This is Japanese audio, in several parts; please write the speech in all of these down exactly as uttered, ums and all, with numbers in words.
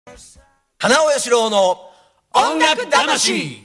花尾義郎の音楽魂。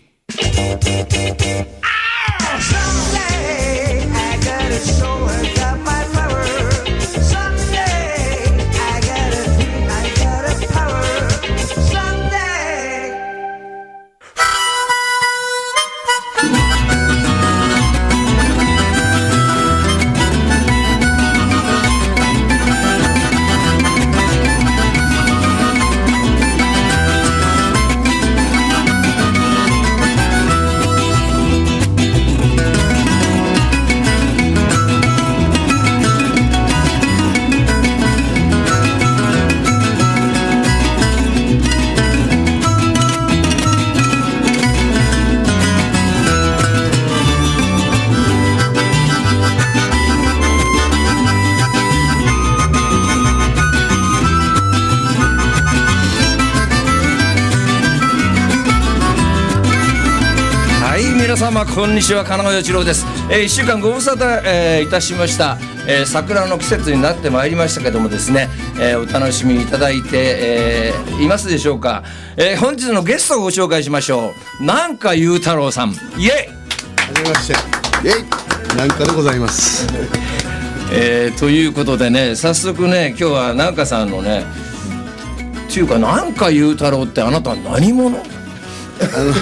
皆様こんにちは、金子義郎です。えー、いっしゅうかんご無沙汰、えー、いたしました、えー、桜の季節になってまいりましたけどもですね、えー、お楽しみいただいて、えー、いますでしょうか。えー、本日のゲストをご紹介しましょう。南花雄太郎さん、イエイ。 はじめまして、イエイ、南花でございます。 えー、ということでね、早速ね、今日は南花さんのね、っていうか南花雄太郎ってあなたは何者？ あの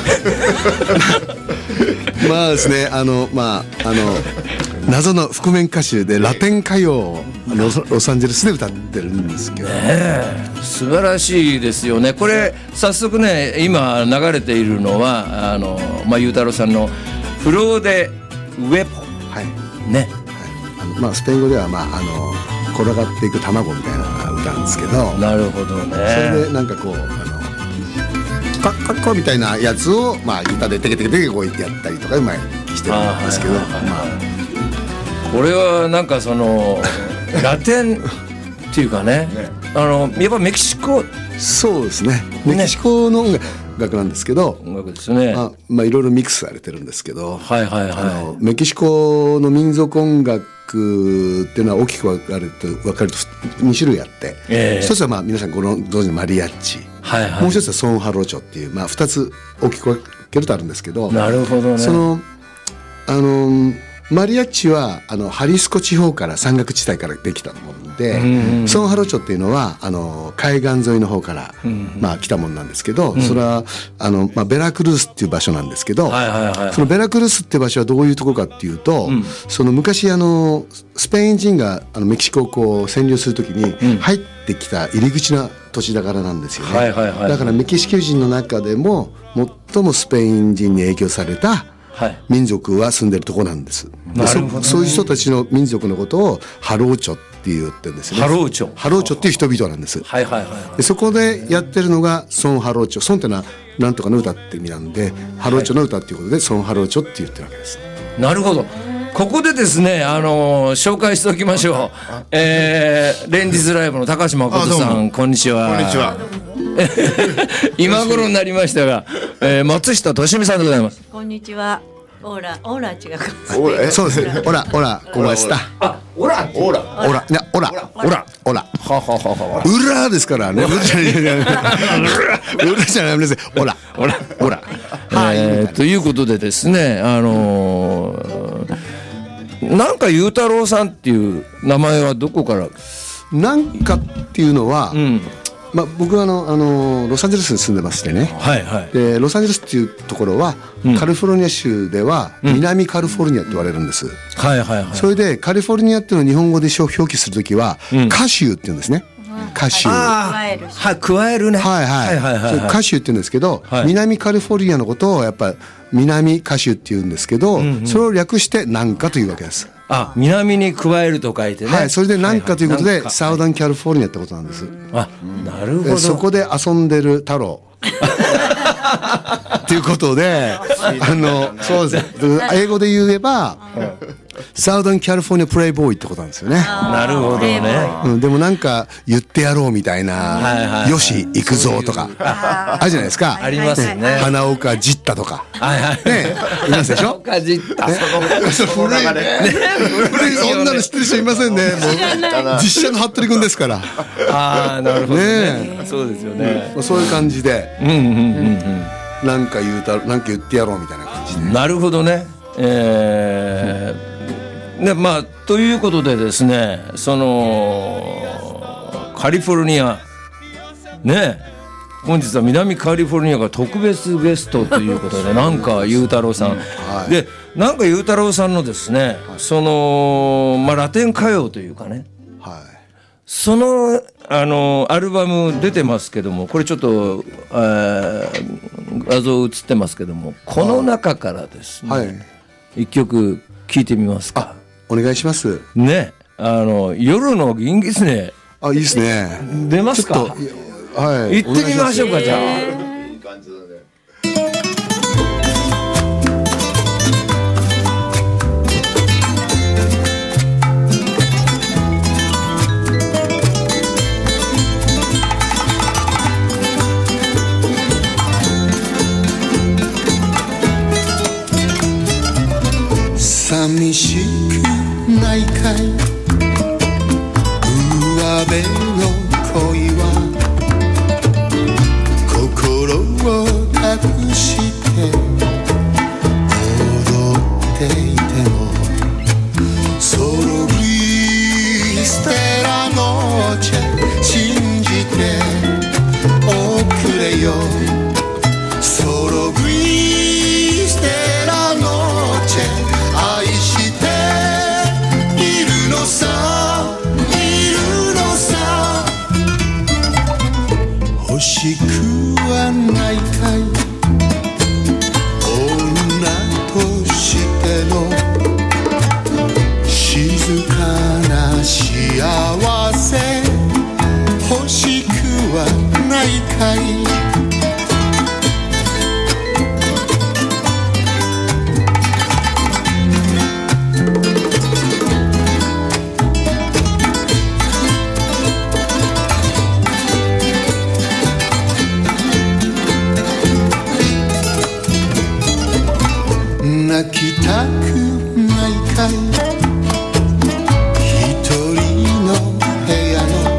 まあですね、あのまああの謎の覆面歌手でラテン歌謡をロサ、ロサンゼルスで歌ってるんですけど、 ね、素晴らしいですよね。これ早速ね、今流れているのはあの、まあ、雄太郎さんのフローデウェポン、 はいね、 はい、あのまあ、スペイン語では、まあ、あの転がっていく卵みたいな歌なんですけど、 なるほどね。 それでなんかこうあのカッカッコみたいなやつを、まあ、ギターでテケテケテケこうやったりとかうまいしてるんですけど、 これはなんかそのラテンっていうかね、ね、あのやっぱメキシコ、 そうですね、メキシコの音楽なんですけど、 音楽ですね。 あ、まあ、いろいろミックスされてるんですけど、 はいはいはい、 あのメキシコの民族音楽っていうのは大きく分かると分かるとに種類あって、えー、一つはまあ皆さんご存知のマリアッチ、はいはい、もう一つはソンハロチョっていう、まあ、ふたつ大きく分けるとあるんですけど、 なるほどね。 そのあのマリアッチはあのハリスコ地方から山岳地帯からできたもので、うんうん、ソンハロチョっていうのはあの海岸沿いの方から、うんうん、まあ、来たものなんですけど、うん、それはあの、まあ、ベラクルスっていう場所なんですけど、はいはいはいはい、そのベラクルスっていう場所はどういうところかっていうと、うん、その昔あのスペイン人があのメキシコをこう占領するときに入ってきた入り口の土地だからなんですよね、はいはいはい、だからメキシコ人の中でも最もスペイン人に影響された民族は住んでるところなんです。で、そ、そういう人たちの民族のことをハローチョって言ってるんですよね。 ハローチョハローチョっていう人々なんです。はいはいはい、でそこでやってるのがソンハローチョ。ソンってのはなんとかの歌って意味なんで、ハローチョの歌っていうことでソンハローチョって言ってるわけです。 なるほど。ここでですね、あのー、紹介しておきましょう。えー、連日ライブの高島誠さん、こんにちは。 こんにちは。 今頃になりましたが、えー、松下俊美さんでございます。 こんにちは。オーラ、オーラ違うか。 そうですね。オラ、オラ、こました。 あ、オラ、 オラ、 オラ、いや、オラ、オラ、オラ。はははは。ウラですからね。ウラじゃない。ウラじゃないです。オラ、オラ、オラ。 はい。ということでですね、あのー、なんか雄太郎さんっていう名前はどこから？ なんかっていうのは。うん、まあ、僕はあのあのロサンゼルスに住んでましてね、はいはい、でロサンゼルスっていうところは、うん、カリフォルニア州では南カリフォルニアって言われるんです、うん、はいはいはい、それでカリフォルニアっていうのを日本語で表記するときは、うん、カシューって言うんですね、うん、カシュー、 あー、はい、加えるね、 はいはい、はいはいはいはい、カシューって言うんですけど、はい、南カリフォルニアのことをやっぱ南カシューって言うんですけど、うんうん、それを略して南カというわけです。 あ、南に加えると書いてね、 はい、それで南カということで、はいはい、サウダンカリフォルニアってことなんです。 あ、なるほど。 そこで遊んでる太郎っていうことで、あのそうです。英語で言えば、 サウダンキャリフォルニアプレイボーイってことなんですよね。 なるほどね、 うん、でもなんか言ってやろうみたいな、 はいはいはい、 よし行くぞとかあるじゃないですか。 ありますね。 花岡ジッタとか、 はいはい、 ね、いますでしょ。 花岡ジッタ、ね、 古いね、古い、そんなの知ってる人いませんね。もう実写の服部君ですから。 ああ、なるほどね。そうですよね。 そういう感じで、 うんうんうんうん、 なんか言うた、なんか言ってやろうみたいな感じで。 なるほどね。えー、ね、まあということでですね、そのカリフォルニアね、本日は南カリフォルニアが特別ゲストということで、なんか裕太郎さん、はい、でなんか裕太郎さんのですね、はい、そのまあラテン歌謡というかね、はい、そのあのアルバム出てますけども、これちょっと、えー、画像映ってますけども、この中からですね、はい、一曲聴いてみますか。 お願いしますね。あの夜の銀狐、 あ、いいですね。 出ますか。 はい、 行ってみましょうか。じゃあ、いい感じだね。 寂しくないかい、上辺の恋は心を隠して踊っていても、ソログリステラノーチェ信じておくれよ、ソログリステラノーチェ愛しているのさ、いるのさ、欲しくはないかい、女としての静かな幸せ、欲しくはないかい。泣きたくないかい、一人の部屋の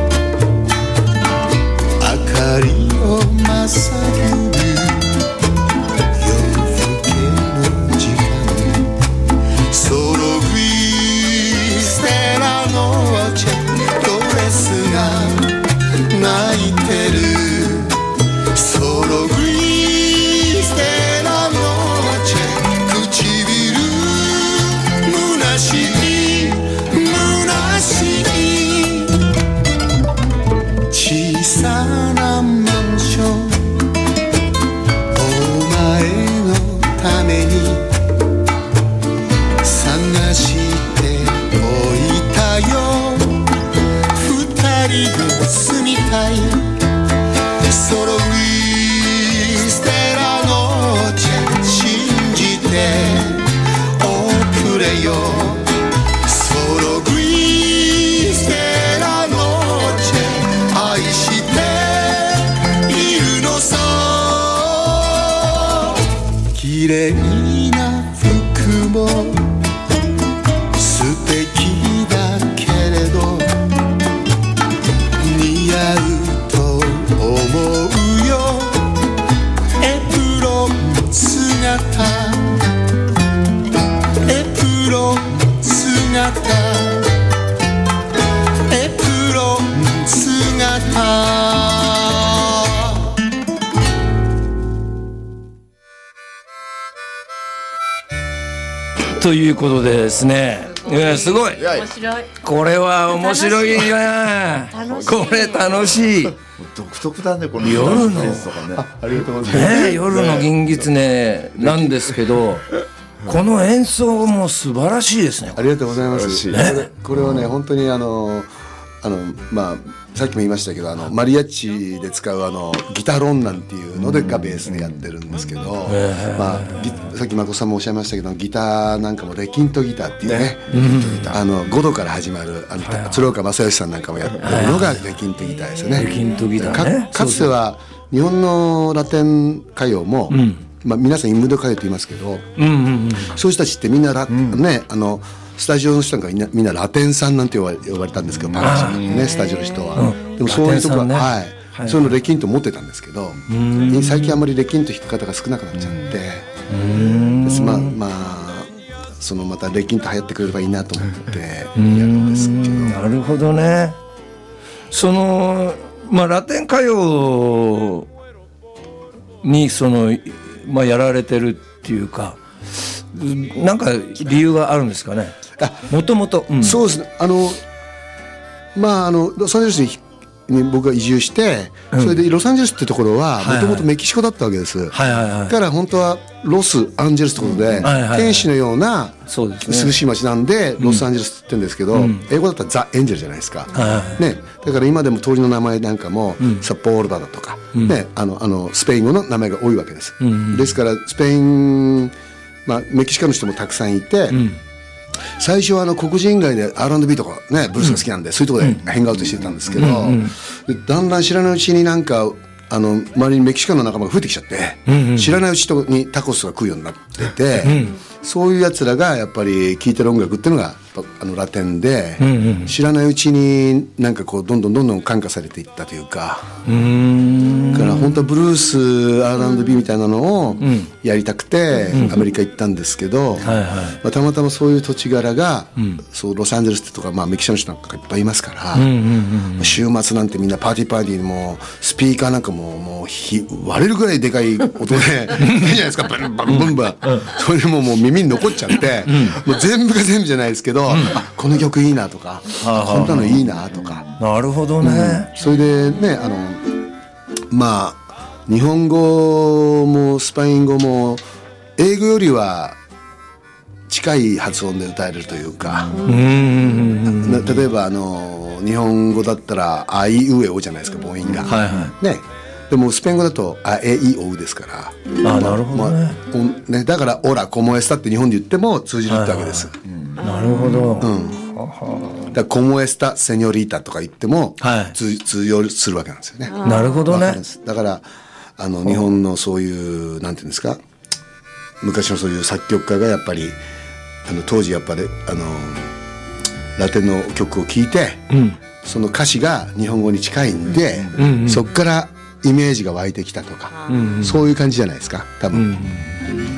明かりをまさぐる夜更けの時間、ソログリステラノーチェドレスが泣いてる、ソログリステラノーチェ小さなマンション、お前のために探しておいたよ、二人で住みたい、ソログリステラノーチェ信じておくれよ、ソログリステラノーチェ愛しているのさ、綺麗な服も素敵だけれど似合うと思うよ、エプロン姿、エプロン姿、エプロン姿。 ということでですね、いやすごい、 面白い、 これは面白いね、これ楽しい、 独特だね、この夜の、 ね、 ありがとうございます、 ね、夜の銀狐なんですけど、この演奏も素晴らしいですね。 ありがとうございます。これ、これはね、本当にあのあのまあさっきも言いましたけどあのマリアッチで使うあのギタロンなんていうのでがベースでやってるんですけど、まあ、さっき誠さんもおっしゃいましたけどギターなんかもレキントギターっていうね、あのごどから始まるあの鶴岡正義さんなんかもやってるのがレキントギターですよね。 レキントギターね。 か, かつては日本のラテン歌謡も、うんまあ、皆さんインド歌謡と言いますけど、うんうんうん、そういう人たちってみんなラ、うん、ねあのスタジオの人なんかみんな、みんなラテンさんなんて呼ばれ、呼ばれたんですけどパーカッションねスタジオの人は、うん、でもそういうところは、ねはいはい、そういうのレキント持ってたんですけど最近あんまりレキント弾く方が少なくなっちゃってですまあまあそのまたレキント流行ってくれればいいなと思ってやるんですけど。 なるほどね。そのまあラテン歌謡にその、まあ、やられてるっていうかなんか理由があるんですかね。もともとそうですねあのまああのロサンゼルスにに僕が移住して、うん、それでロサンゼルスってところはもともとメキシコだったわけです、はいはいはい、だから本当はロスアンジェルスってことで、うんはいはいはい、天使のような涼しい街なんでロスアンジェルスって言ってるんですけど、うん、英語だったらザ・エンジェルじゃないですか、はいはいね、だから今でも通りの名前なんかも、うん、サポールダだとか、うんね、あのあのスペイン語の名前が多いわけです、うん、ですからスペイン、まあ、メキシカの人もたくさんいて、うん最初はあの黒人街で アールアンドビー とかねブルースが好きなんで、うん、そういうところでヘングアウトしてたんですけど、うんうん、でだんだん知らないうちになんかあの周りにメキシカンの仲間が増えてきちゃって、うんうん、知らないうちにタコスが食うようになってて、うん、そういうやつらがやっぱり聴いてる音楽っていうのがあのラテンで、うんうん、知らないうちになんかこうどんどんどんどん感化されていったというか、うーんだから本当はブルース アールアンドビー みたいなのをやりたくてアメリカ行ったんですけど、うんはいはいまあ、たまたまそういう土地柄が、うん、そうロサンゼルスとか、まあ、メキシカの人なんかいっぱいいますから、うんうんうんうん、週末なんてみんなパーティーパーティーでもスピーカーなんかももうひ割れるぐらいでかい音でいいじゃないですかブンバンブンバン、うん、それでもうもう耳に残っちゃって、うん、もう全部が全部じゃないですけど、うん、あこの曲いいなとか、うん、こんなのいいなとかなるほどね、 うん、それでねあのまあ日本語もスペイン語も英語よりは近い発音で歌えるというか、うん、例えばあの日本語だったらあいうえおじゃないですか母音が、はいはいね、でもスペイン語だとあえいおうですから、 あなるほど ね,、まあねだからオラコモエスタって日本で言っても通じるってわけです、はいはいうん、なるほど、うんだからコモエスタセニョリータとか言っても、はい、通, 通用するわけなんですよね。 なるほどね。 だからあの日本のそういうなんていうんですか昔のそういう作曲家がやっぱりあの当時やっぱりあのラテンの曲を聴いて、うん、その歌詞が日本語に近いんで、うんうん、そこからイメージが湧いてきたとか、うんうん、そういう感じじゃないですか多分、うん、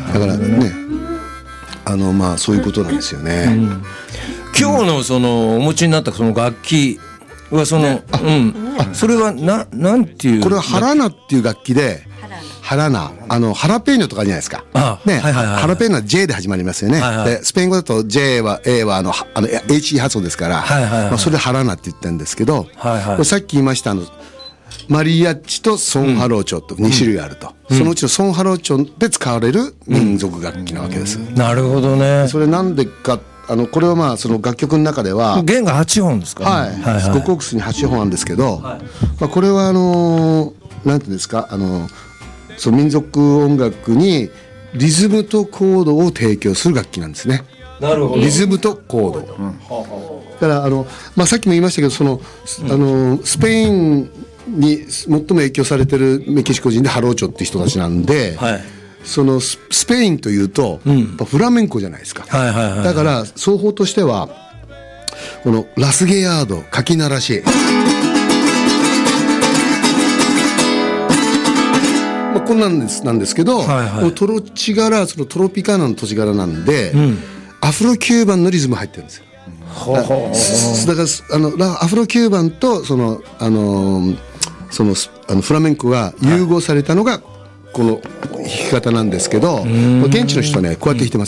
だからねあのまあそういうことなんですよね、うん、 今日のそのお持ちになったその楽器はその、ねうん、それはななんていうこれはハラナっていう楽器でハラナあのハラペーニョとかじゃないですかああ、ねはいはいはい、ハラペーニョは J で始まりますよね、はいはい、でスペイン語だと J は A はあのあの H 発音ですから、はいはいはいまあ、それでハラナって言ってるんですけど、はいはい、これさっき言いましたあのマリアッチとソンハローチョとに種類あると、うん、そのうちのソンハローチョで使われる民族楽器なわけです、うん、 なるほどね。 それなんでかあのこれはまあその楽曲の中では弦がはちほんですか、ねはいはいはい、ごコークスにはちほんなんですけど、はいまあ、これはあのなんていうんですかあのその民族音楽にリズムとコードを提供する楽器なんですね。 なるほど。 リズムとコード、うん、だからあの、まあ、さっきも言いましたけどその、うん、あのスペインに最も影響されてるメキシコ人でハローチョっていう人たちなんで、はい、そのスペインというと、うん、フラメンコじゃないですか、はいはいはいはい、だから奏法としてはこのラスゲヤードかき鳴らしまあ、こんなんです、なんですけど、はいはい、トロチ柄そのトロピカーナの土地柄なんで、うん、アフロキューバンのリズム入ってるんですよ、うん、だ, だからあのアフロキューバンとそのあのそのあのフラメンコが融合されたのがこの弾き方なんですけど、はい、現地の人はねこうやって弾いてます、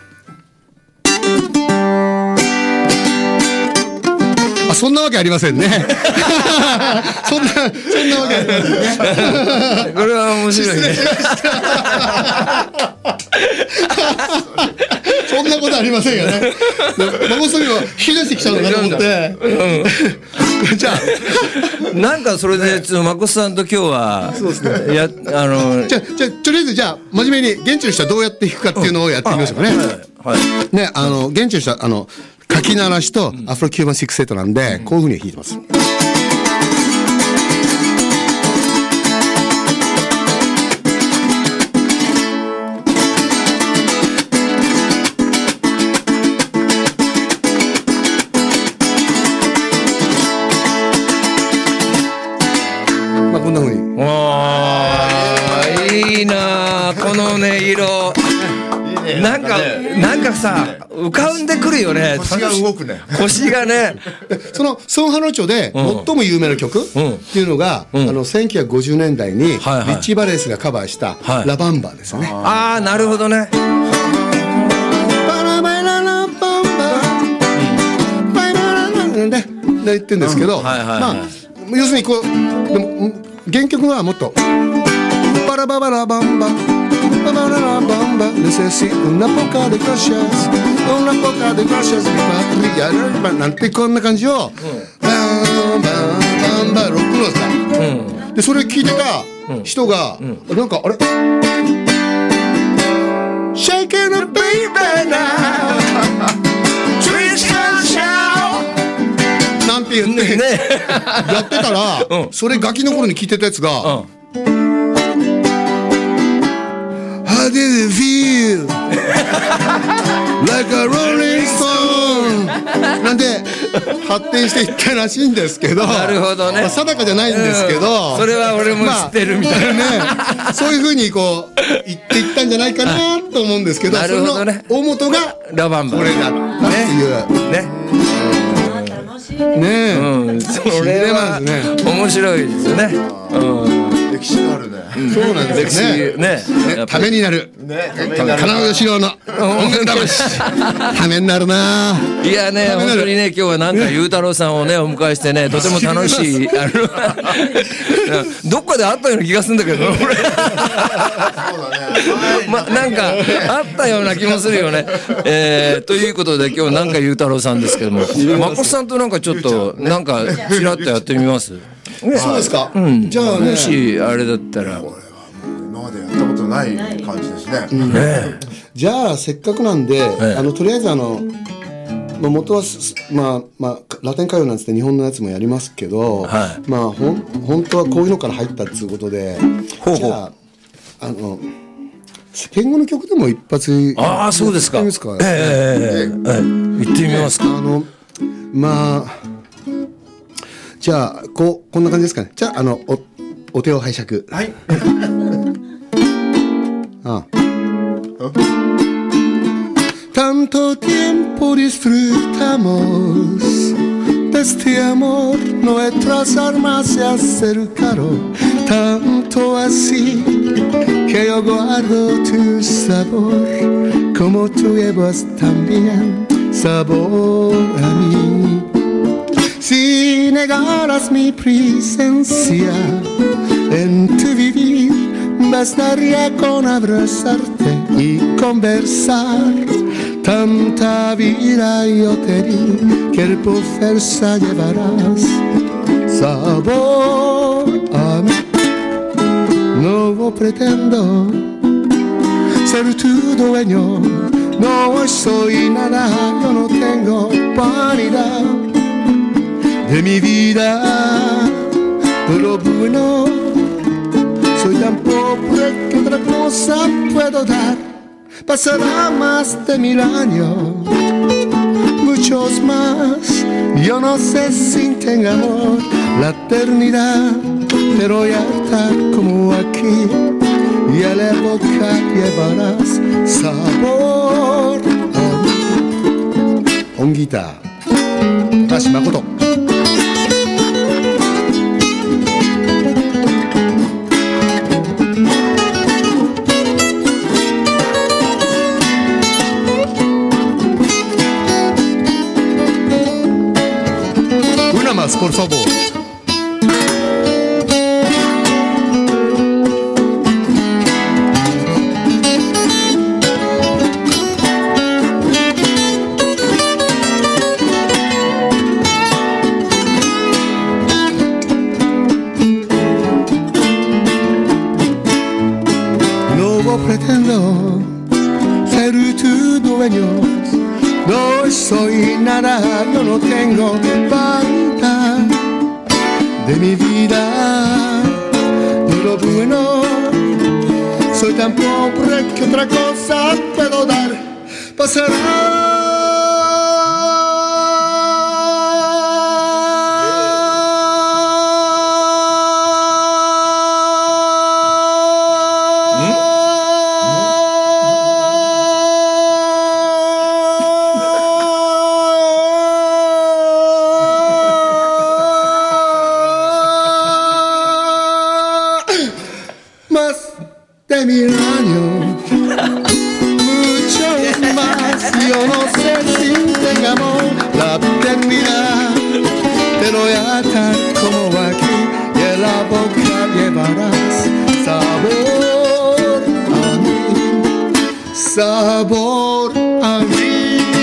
うん、あそんなわけありませんねそんなそんなわけありませんねこれは面白いねそんなこことありませんよね。孫さんには引き出してきちゃうのかと思って、うん、じゃあなんかそれでちょっとまこさんと今日はそうですね、やあのじゃあじゃあとりあえずじゃあ真面目に現地の人はどうやって弾くかっていうのをやってみましょうかね。 はいはい、 ね、あの現地の人はあのかき鳴らしとアフロキューバンシックスセットなんで、うん、こういうふうに弾いてます。まあこんなふうに。 わー、いいなこの音色。なんか、なんかさ、浮かんでくるよね。 腰が動くね。 腰がね。 そのソンハノ町で最も有名な曲っていうのが、あのせんきゅうひゃくごじゅうねんだいにリッチー・バレンスがカバーしたラバンバですよね。 ああ、なるほどね。 で言ってるんですけど、まあ要するにこうでも原曲はもっとバラバラバンババラバラバンバnecesito una poca de gracias una poca de gracias mi padre なんてこんな感じをバンバンバンバンロックノーズだ。でそれ聞いてた人がなんかあれ Shaking a baby now Twist and shout なんて言ってやってたらそれガキの頃に聞いてたやつがHow did it feel like a rolling stone なんで発展していったらしいんですけど、 なるほどね、 まあ、定かじゃないんですけど、 うん、それは俺も知ってるみたいな、 まあね、そういうふうにこう言っていったんじゃないかなと思うんですけど、 なるほどね、 その大元がラバンバこれだったっていうねねねえ、 うん、それは面白いですよね、うん、 歴史があるね。 そうなんですよね。ね、ためになる。 ね、 金尾義郎の音楽魂。ためになるな。 いやね、本当にね、今日はなんかゆうたろうさんをねお迎えしてね、とても楽しい、あのどっかで会ったような気がするんだけど、俺。まなんかあったような気もするよね。えー、ということで今日なんかゆうたろうさんですけども、まこさんとなんかちょっとなんかちらっとやってみます。 ね、そうですか。 うん、 じゃあね、 もしあれだったら。 これは今までやったことない感じですね。 うん、ねじゃあせっかくなんで、あのとりあえずあの、まあ、元はまあまあラテン歌謡なんつって日本のやつもやりますけど、はい、まあほん本当はこういうのから入ったっていうことで、ほうほうじゃああのスペイン語の曲でも一発ああそうですか。 行ってみますか。 ええー、はい、行ってみますか。 あのまあ。じゃあこうこんな感じですかね。じゃああの お, お手を拝借。 はい。 ああ。Tanto tiempo disfrutamos de este amor, nuestras almas se acercaron tanto así que yo guardo tu sabor, como tú llevas también sabor a mí.Si negaras mi presencia en tu vivir, bastaría con abrazarte y conversar. Tanta vida yo te di que por fuerza llevarás sabor a mí. No pretendo ser tu dueño, no soy nada, yo no tengo vanidad.De mi vida, lo bueno, soy tan pobre que otra cosa puedo dar. Pasará más de mil años, muchos más. Yo no sé si tenga amor la eternidad, pero ya está como aquí y a la boca llevarás sabor. On guitar, Tashi Makoto.Una más, por favor. no pretendo ser tu dueño. No soy nada, yo no tengo falta de mi vida. Ni lo bueno, soy tan pobre que otra cosa puedo dar. Pasará. De mil años, muchos más. Yo no sé si tengamos la eternidad. Te lo voy a atar como aquí y en la boca llevarás sabor a mí, sabor a mí.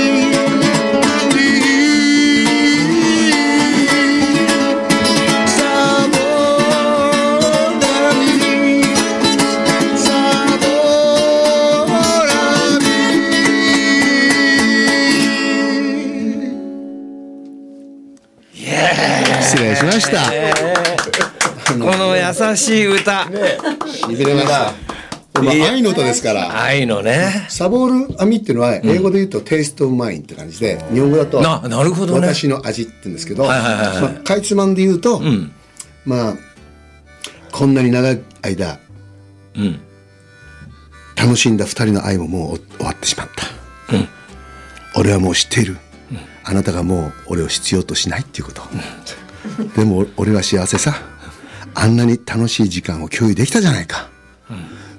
失礼しました、 えー、この優しい歌、ね、 しびれました。まあ、愛の歌ですから。 愛のね。 サボールアミっていうのは英語で言うと、うん、テイストオブマインって感じで、日本語だとな、なるほどね、 私の味って言うんですけど、はいはいはいはい、まあ、かいつまんで言うと、うん、まあこんなに長い間、うん、楽しんだ二人の愛ももう終わってしまった、うん、俺はもう知っている、うん、あなたがもう俺を必要としないっていうこと、うん、でも俺は幸せさ。あんなに楽しい時間を共有できたじゃないか、うん、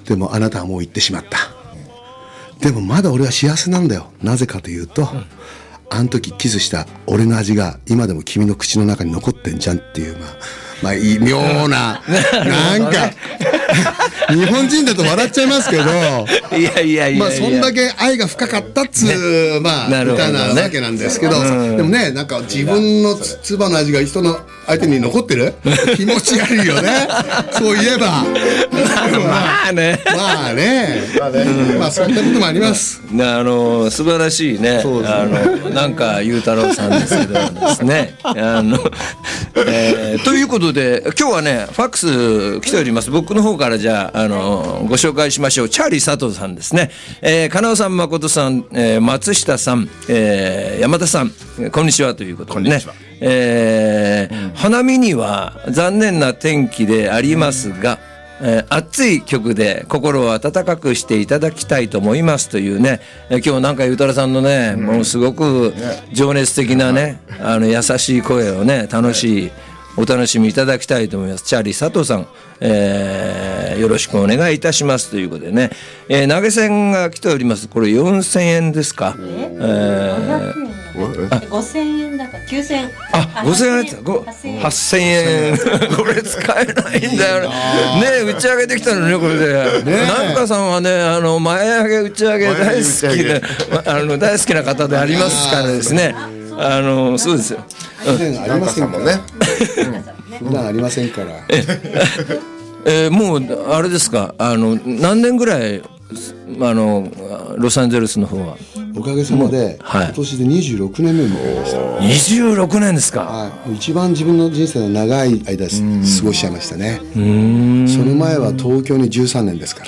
でもあなたはもう行ってしまった、うん、でもまだ俺は幸せなんだよ。なぜかというと、うん、あの時キスした俺の味が今でも君の口の中に残ってんじゃんっていう、まあまあ異妙ななんか日本人だと笑っちゃいますけど、 いやいやいや、 まあそんだけ愛が深かったっつう、ね、まあ歌なわけなんですけど、うん、でもね、なんか自分の唾の味が人の相手に残ってる気持ち悪いよね。そういえばまあねまあねまあね、うん、まあそんなこともあります。 あの素晴らしいね、あのなんか裕太郎さんですけどですねあの、えー、ということで今日はねファックス来ております。僕の方からじゃあ、あのご紹介しましょう。チャーリー佐藤さんですね、えー、金尾さん、誠さん、えー、松下さん、えー、山田さん、こんにちはということでね、えーうん、花見には残念な天気でありますが、えー、熱い曲で心を温かくしていただきたいと思いますというね、えー、今日なんか裕太郎さんのね、うん、もうすごく情熱的なね、あの優しい声をね、楽しいお楽しみいただきたいと思います。チャーリー佐藤さん、えー、よろしくお願いいたしますということでね、えー、投げ銭が来ております。これよんせんえんですか、えーごせんえんだからきゅうせんえん、 あ、ごせんえんやつはっせんえんこれ使えないんだよね。ね、打ち上げてきたのねこれで。なんかさんはね、あの前上げ打ち上げ大好きで、あの大好きな方でありますからですね。あのそうですよ。 普段ありませんもんね。普段ありませんから。 え、えー、もうあれですか。あの何年ぐらいあのロサンゼルスの方は。 おかげさまで、はい、今年でにじゅうろくねんめを迎えました。 にじゅうろくねんですか。 はい、一番自分の人生の長い間過ごしちゃいましたね。うーん、その前は東京にじゅうさんねんですから。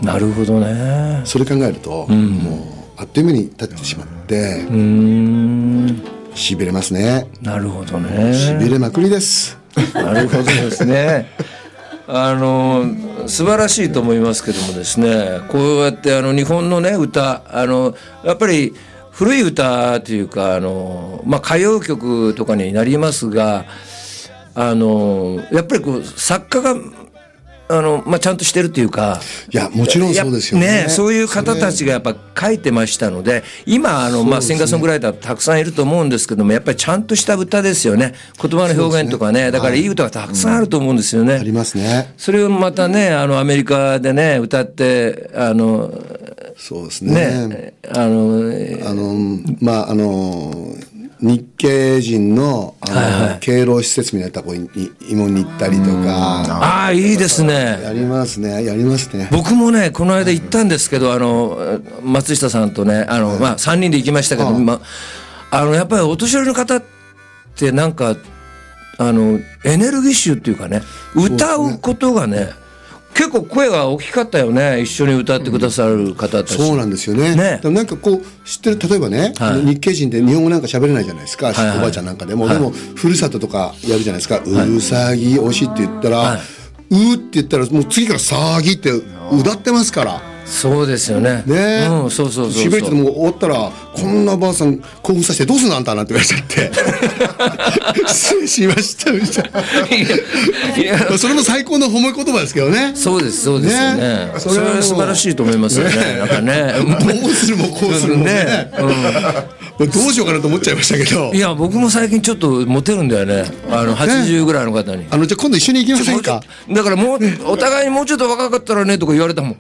なるほどね。 それ考えると、うん、もうあっという間に経ってしまって、うーん、しびれますね。 なるほどね。 しびれまくりです。 なるほどですね。あの素晴らしいと思いますけどもですね、こうやってあの日本のね歌、あのやっぱり古い歌というか、あの、まあ、歌謡曲とかになりますが、あのやっぱりこう作家があの、まあ、ちゃんとしてるっていうか、 いやもちろんそうですよ ね, ねそういう方たちがやっぱ書いてましたので、今あの、まあ、シンガーソングライターたくさんいると思うんですけども、やっぱりちゃんとした歌ですよね。言葉の表現とか ね, ねだからいい歌がたくさんあると思うんですよね、うん、 ありますね。 それをまたね、あのアメリカでね歌って、あのそうです ね, ねあのあのまああの日系人の、あの、 はいはい、 敬老施設みたいなところに慰問に行ったりとか。 ああ、いいですね。 やりますね、やりますね。 僕もね、この間行ったんですけど、あの松下さんとね、あの、はい、まあさんにんで行きましたけど、まあ、あのやっぱりお年寄りの方ってなんかあのエネルギッシュっていうかね、歌うことがね、結構声が大きかったよね。一緒に歌ってくださる方たち、うん、 そうなんですよね。ね、でもなんかこう知ってる、例えばね、はい、日系人って日本語なんか喋れないじゃないですか、はいはい、おばあちゃんなんかでも、はい、でもふるさととかやるじゃないですか、はい、うさぎおしって言ったら、はい、うって言ったらもう次から騒ぎって歌ってますから。 そうですよね。 ね、 うん、そうそうそうそう。 しびれてても終わったら、こんなばあさん興奮させてどうすんのあんたなんて言われちゃって失礼しましたみたいな。いやそれも最高の褒め言葉ですけどね。 そうですそうですよね。ね、それは素晴らしいと思いますよね。ね、なんかね、 どうするもこうするもね、うん、どうしようかなと思っちゃいましたけど。 いや僕も最近ちょっとモテるんだよね。あのはちじゅうぐらいの方に。 あのじゃあ今度一緒に行きませんか。 だからもうお互いにもうちょっと若かったらねとか言われたもん。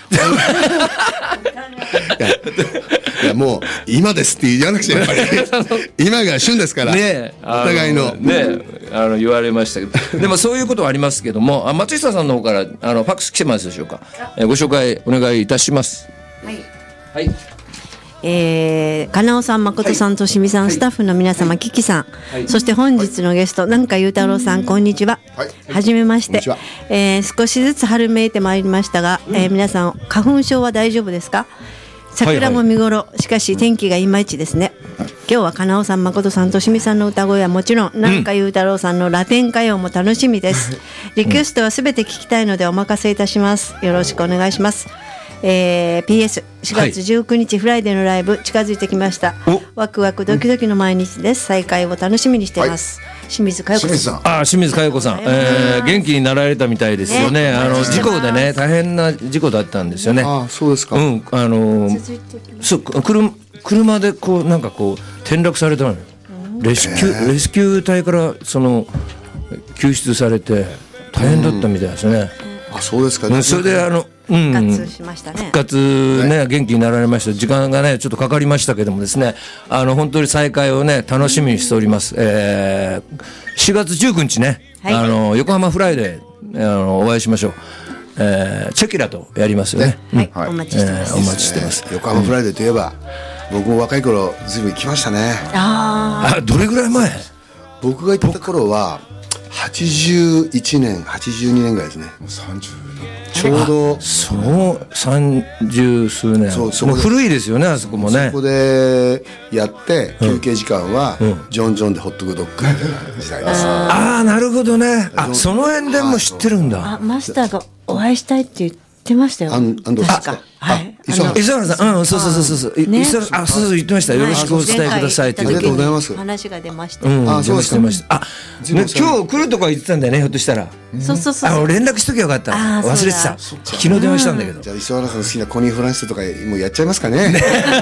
いや、いやもう今ですって言わなくちゃやっぱり今が旬ですからね、お互いのね、あの言われましたけど、でもそういうことはありますけども、あ松下さんの方からあのファックス来てますでしょうか。えー、ご紹介お願いいたします。 はいはい。 えー、金尾さん、誠さん、としみさん、はい、スタッフの皆様、キキさん、はい、そして本日のゲスト、南海裕太郎さん、こんにちは。はい、はじめまして。えー、少しずつ春めいてまいりましたが、えー、皆さん花粉症は大丈夫ですか？桜も見頃、はいはい、しかし天気がいまいちですね。今日は金尾さん、誠さん、としみさんの歌声はもちろん、南海裕太郎さんのラテン歌謡も楽しみです。リクエストはすべて聞きたいのでお任せいたします。よろしくお願いします。えー、ピーエスしがつじゅうくにち、はい、フライデーのライブ近づいてきました。ワクワクドキドキの毎日です。再会を楽しみにしています。はい、清水佳代子さん。 あ、清水佳代子さん、えー、元気になられたみたいですよね。ね、あの事故でね、大変な事故だったんですよね。 あ、そうですか。 うん、あのそう車車でこうなんかこう転落されたのよ。レスキューレスキュー隊からその救出されて大変だったみたいですね。 あ、そうですか。 ね、それであの、うん、 復活しましたね。 復活ね、元気になられました。時間がねちょっとかかりましたけどもですね、あの本当に再会をね楽しみにしております。えー、しがつじゅうくにちね、はい、あの横浜フライデーあのお会いしましょう。えー、チェキラとやりますよね。 ね、はい、お待ちしてます。 えー、お待ちしてます。 横浜フライデーといえば、うん、僕も若い頃ずいぶん行きましたね。 ああ、どれぐらい前？ 僕が行った頃ははちじゅういちねん、はちじゅうにねんぐらいですね。 さんじゅうねんちょうどそうさんじゅうすうねん。そうそこ古いですよね、あそこもね。 そこでやって休憩時間は、うん、ジョンジョンでホットグドッグみたいな時代です。 ああ、なるほどね。あ、その辺でも知ってるんだ。 あ、マスターがお会いしたいって言ってましたよ。 安藤さん。 はい。 磯原さん、うん、そうそうそうそう。ね、あ、そうそう言ってました。よろしくお伝えくださいって。 ありがとうございます。 話が出ました。 うん、あ、そうですか。あ、 今日来るとか言ってたんだよね、ひょっとしたら。 そうそうそう。 あ、連絡しときゃよかった。忘れてた。昨日電話したんだけど。 じゃあ磯原さん好きなコニー・フランシスとかもうやっちゃいますかね。ね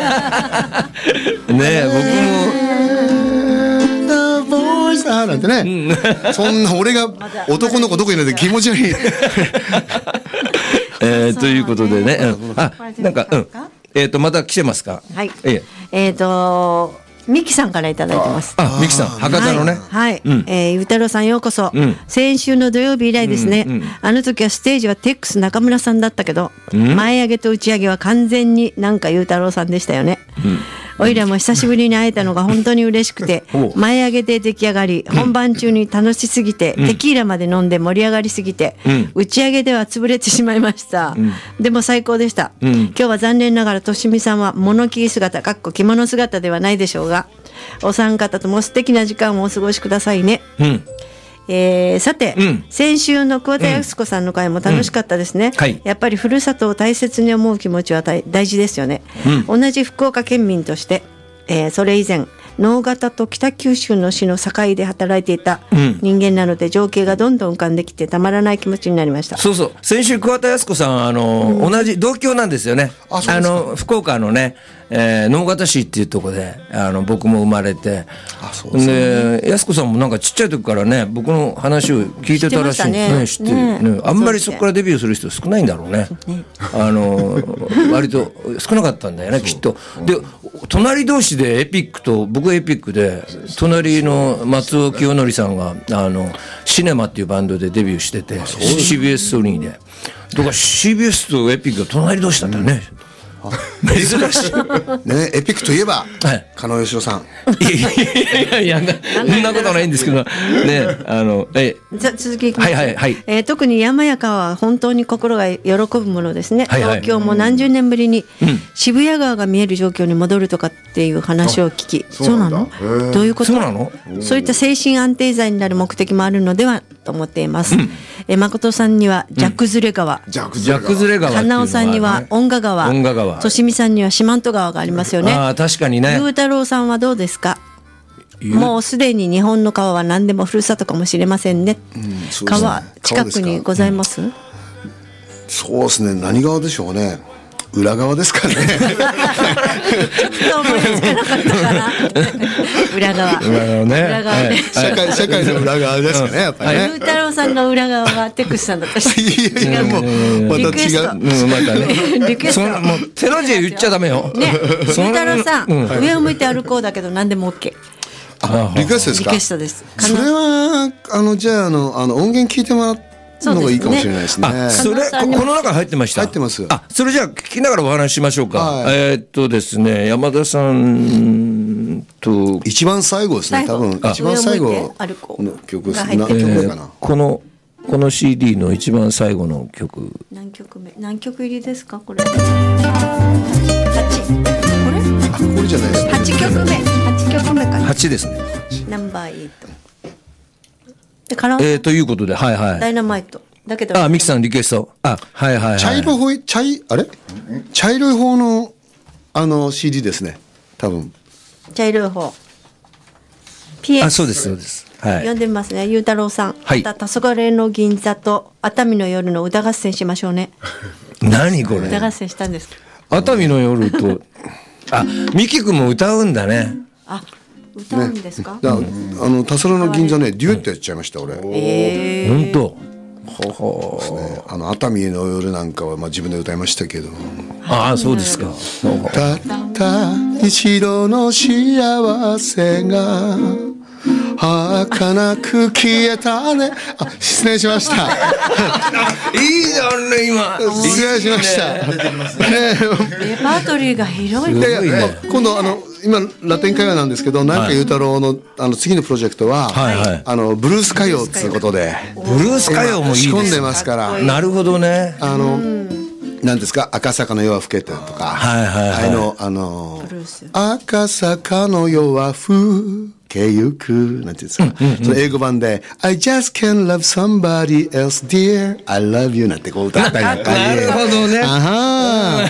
え、 僕も。ボーイスターなんてね。そんな俺が男の子どこにいるので気持ち悪い。 えー、ということでね、うん、あ、なんか、うん、えっ、ー、とまた来てますか。 はい。えー、えー、とミキさんからいただいてます。 あ、ミキさん、博多のね。 はい。はい、うん、えー、ゆうたろうさんようこそ、うん。先週の土曜日以来ですね。うんうん、あの時はステージはテックス中村さんだったけど、うん、前上げと打ち上げは完全になんかゆうたろうさんでしたよね。うん、おいらも久しぶりに会えたのが本当に嬉しくて、前上げで出来上がり、本番中に楽しすぎて、テキーラまで飲んで盛り上がりすぎて、打ち上げでは潰れてしまいました。でも最高でした。今日は残念ながらとしみさんは物着姿、かっこ着物姿ではないでしょうが、お三方とも素敵な時間をお過ごしくださいね。うんえー、さて、うん、先週の桑田靖子さんの会も楽しかったですね、うんはい、やっぱりふるさとを大切に思う気持ちは大事ですよね、うん、同じ福岡県民として、えー、それ以前直方と北九州の市の境で働いていた人間なので、情景がどんどん浮かんできてたまらない気持ちになりました。 そうそう、先週桑田靖子さんあの、うん、同じ同郷なんですよね。ああの福岡のね、えー、直方市っていうところであの僕も生まれて、あそうですね、で靖子さんもなんかちっちゃい時からね僕の話を聞いてたらしいんですね。知ってるね。あんまりそこからデビューする人少ないんだろうね。ねあの割と少なかったんだよね、きっと。で隣同士でエピックと僕エピックで隣の松尾清則さんがあのシネマっていうバンドでデビューしてて シービーエス ソニーでだから シービーエス とエピックが隣同士だったよね、珍しいね。エピックといえば、 はい、 加納義郎さん。 いやいやいやそんなことないんですけどね。あのえじゃ続きいきます、 はいはいはい、 えー、特に山や川は本当に心が喜ぶものですね、 はいはい、 東京も何十年ぶりに渋谷川が見える状況に戻るとかっていう話を聞き、うん、そうなのどういうこと？ そうなの？ そういった精神安定剤になる目的もあるのではと思っています、うん、えー、誠さんにはジャックズレ川、うん、 ジャックズレ川、 花尾さんには音賀川、 音賀川、 としみさんには四万十川がありますよね。 あ、確かにね。 ゆうたろうさんはどうですか？もうすでに日本の川は何でもふるさとかもしれませんね、うん、そうですね。川近くにございます？うん、 そうですね。何川でしょうね。裏側ですかね。ちょっと思いつかなかったかな。裏側。 裏側ね。 裏側ね。 社会社会の裏側ですかね。やっぱりね。 ゆうたろうさんの裏側はテクスさんだったし。 いやいやもうまた違う。 リクエスト。 うん、またね。 リクエスト。 もう手の字言っちゃダメよ。 ね。ゆうたろうさん、上を向いて歩こうだけど何でも OK。 あ、リクエストですか？ リクエストです。 それはあのじゃああのあの音源聞いてもらって。のがいいかもしれないですね。 あ、それこの中入ってました。 入ってます。 あ、それじゃあ聞きながらお話ししましょうか。はい、えー、っとですね、山田さんと一番最後ですね。多分一番最後の曲です。何曲目かな。 えー、このこの シーディー の一番最後の曲。 何曲目？何曲入りですかこれ？八。これ？ あ、これじゃないですね。 八曲目。八曲目かな。 八ですね。 ナンバーエイト。 えー、ということで、はいはい。 ダイナマイト。だけど。 あ、ミキさんリクエスト。あ、はいはいはい。 茶色い方、茶い、あれ？茶色い方の、あの シーディー ですね。多分。 茶色い方。ピーエス。 あ、そうですそうです。はい。 読んでみますね。ゆうたろうさん。 はい。 また黄昏の銀座と熱海の夜の歌合戦しましょうね。 何これ？ 歌合戦したんですか？ 熱海の夜と、あ、ミキ君も歌うんだね。 あ。歌うんですか？ ね、だあの黄昏の銀座ねデュエットやっちゃいました俺。 えー、本当。 ほほですね。あの熱海の夜なんかはまあ自分で歌いましたけど。 ああそうですか。 たった一度の幸せが儚く消えたね。あ、失礼しました。 いいじゃんね今。 失礼しました。 レパートリーが広いね。 いやいや、今度あの今ラテン歌謡なんですけど、なんかゆうたろうのあの次のプロジェクトは、はいはい、あのブルース歌謡っていうことで、 ブルース歌謡もいいです。 仕込んでますから。 なるほどね。 あのなんですか、赤坂の夜は更けてとか、はいはいはい、あのあの赤坂の夜は更けゆくなんていうんですか、うんうんうん、その英語版で I just can't love somebody else dear I love you なんてこう歌ったりなんかなるほどね。あは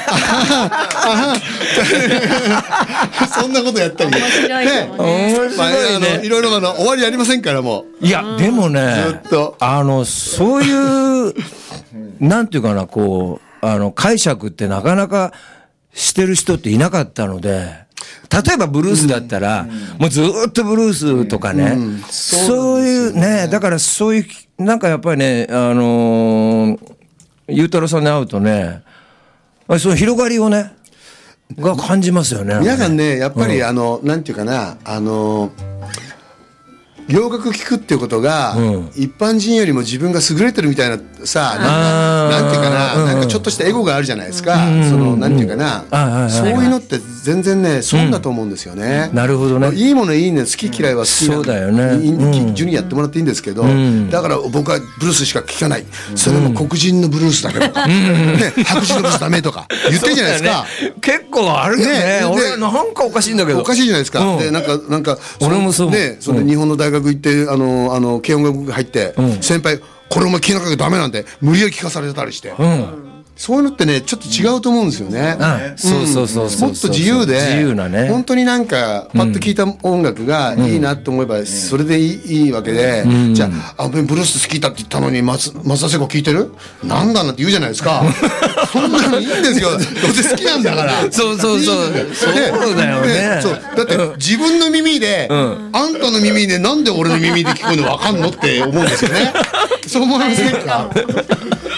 ーそんなことやったり面白いね。 面白いね。 まあ、あのいろいろあの終わりありませんからもう。いやでもね、 ずっとあのそういうなんていうかなこうあの解釈ってなかなかしてる人っていなかったので。例えばブルースだったら、うん、もうずっとブルースとかね、うん、そういうね、だからそういうなんかやっぱりね、あのー、ゆうたろうさんに会うとね、その広がりをねが感じますよね。 皆さんね、やっぱり、うん、あのなんていうかな、あの洋楽聴くっていうことが、うん、一般人よりも自分が優れてるみたいなさ、なんなんていうかな、うん、なんかちょっとしたエゴがあるじゃないですか、うん、そのなんていうかな、うん、そういうのって全然ね損だと思うんですよね、 うん、なるほどね。 いいものいいね、好き嫌いは好きな、 そうだよね、 順にやってもらっていいんですけど、うん、だから僕はブルースしか聴かない、それも黒人のブルースだけとか、うんね、白人のブルースダメとか言ってるじゃないですか、 ね、結構あるよね。俺なんかおかしいんだけど、 おかしいじゃないですか、うん、でなんかなんか俺もそうね、それで日本の大学行ってあのあの軽音楽部入って、うん、先輩これお前聴かなきゃダメなんて無理やり聴かされたりして、うん、そういうのってねちょっと違うと思うんですよね、 うん、そうそうそうそう、 もっと自由で自由なね、 本当になんかパッと聴いた音楽がいいなと思えばそれでいい、いいわけで、うん、じゃあ、あブルース好きだって言ったのに松松田聖子聴いてるなんだなんて言うじゃないですかそんなのいいんですよ、どうせ好きなんだからそうそうそう、そうだよね。 そうだって自分の耳で、うん、あんたの耳でなんで俺の耳で聞こえるの分かんのって思うんですよねそう思いませんか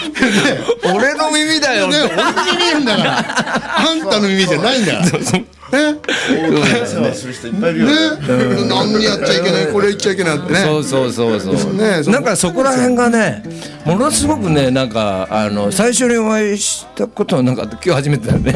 俺の耳だよね、俺の耳なんだからあんたの耳じゃないんだから世話する人いっぱいいるよね。 ね、何やっちゃいけないこれ言っちゃいけないってね。 そうそうそうそう、 ね、 なんかそこら辺がねものすごくねなんかあの最初にお会いしたことはなんか今日初めてだよね。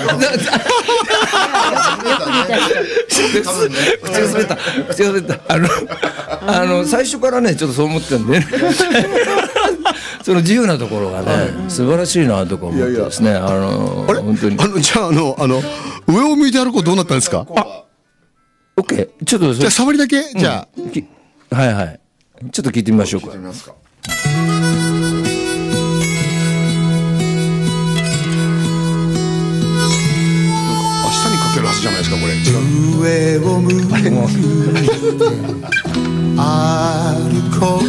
多分ね。 口が滑った口が滑ったあのあの最初からねちょっとそう思ってたんで、ね、その自由なところがね素晴らしいなとか思ってですね、あのあれ本当にあのじゃああのあの上を向いて歩こうどうなったんですか。あ、 オッケーちょっとじゃあ触りだけ、じゃあきはいはいちょっと聞いてみましょうか。 聞いてみますか。 明日にかけるはずじゃないですかこれ。違う。上を向いて歩こ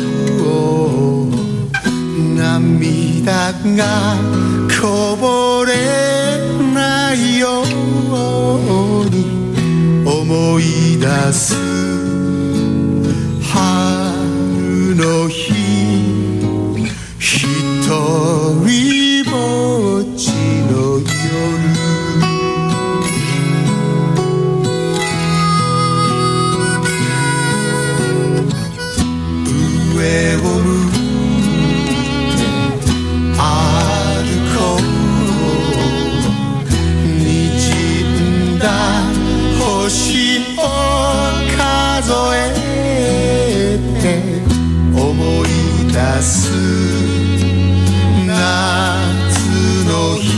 う涙がこぼれないように思い出す春の日ひとりぼっちの夜上を向いて歩こう滲んだ星を数えて思い出す夏の日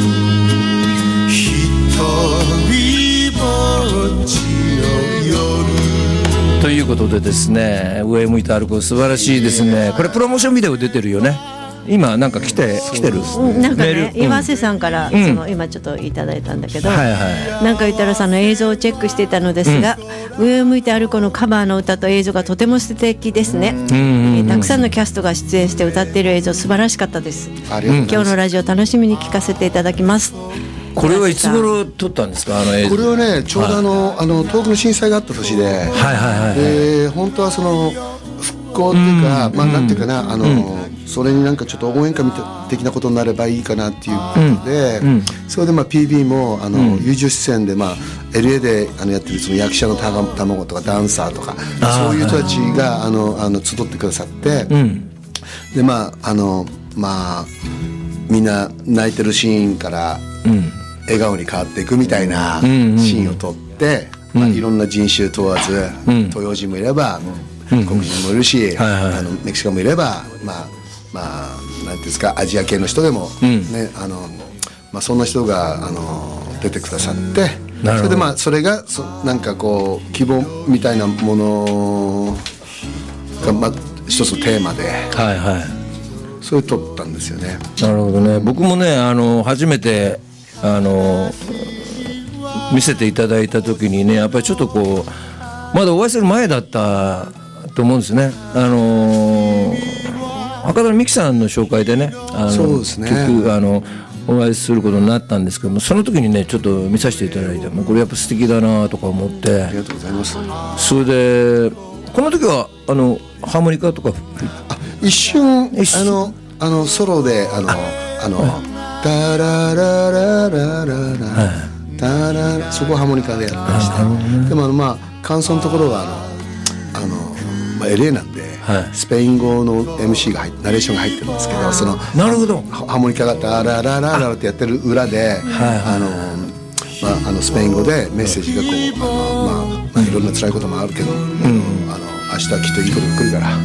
ひとりぼっちの夜ということでですね上向いて歩く素晴らしいですね。これプロモーションビデオ出てるよね。今なんか来て来てるなんかねメール岩瀬さんからそんの今ちょっといただいたんだけど、 はいはなんかゆたろうさんの映像をチェックしていたのですが、上を向いて歩こうのカバーの歌と映像がとても素敵ですね。えーたくさんのキャストが出演して歌っている映像素晴らしかったです。 ありがとうございます。 今日のラジオ楽しみに聞かせていただきます。 これはいつ頃撮ったんですかあの映像。 これはねちょうどあの、あの東北の震災があった年で、 はいはいはいはいで本当はその復興っていうか、まあなんていうかなあの、それになんかちょっと応援歌みたい的なことになればいいかなっていうことで、それでまあ ピービー もあの、優柔出演でまあ エルエー であのやってるその役者のたが卵とかダンサーとかそういう人たちがあのあの集ってくださって、でまああのまあみんな泣いてるシーンから笑顔に変わっていくみたいなシーンを撮って。まあ、いろんな人種問わず、うん、東洋人もいれば、うん、黒人もいるし、うん、あのメキシカンもいれば、まあまあ、なんていうんですかアジア系の人でも、うんねあのまあ、そんな人があの出てくださってそれでまあそれがそなんかこう希望みたいなものが、まあ、一つのテーマで、はいはい、それを撮ったんですよね。 なるほどね。僕もねあの初めてあの見せていただいた時にねやっぱりちょっとこうまだお会いする前だったと思うんですね。あの博多のミキさんの紹介でねあのそうですね曲あのお会いすることになったんですけどもその時にねちょっと見させていただいてもうこれやっぱ素敵だなとか思ってありがとうございます。 それでこの時はあのハーモニカとかあ一瞬あのあのソロであのあのタララララララタラそこはハーモニカでやったりしてでもあのまあ感想のところはあのあの、まあ、エルエー なんで、はい、スペイン語の エムシー が入ってナレーションが入ってるんですけどそのなるほどハーモニカがタララララってやってる裏であの、まあ、あのスペイン語でメッセージがこうあの、まあまあ、いろんな辛いこともあるけど、うん、あの明日はきっといいことが来るから、うん、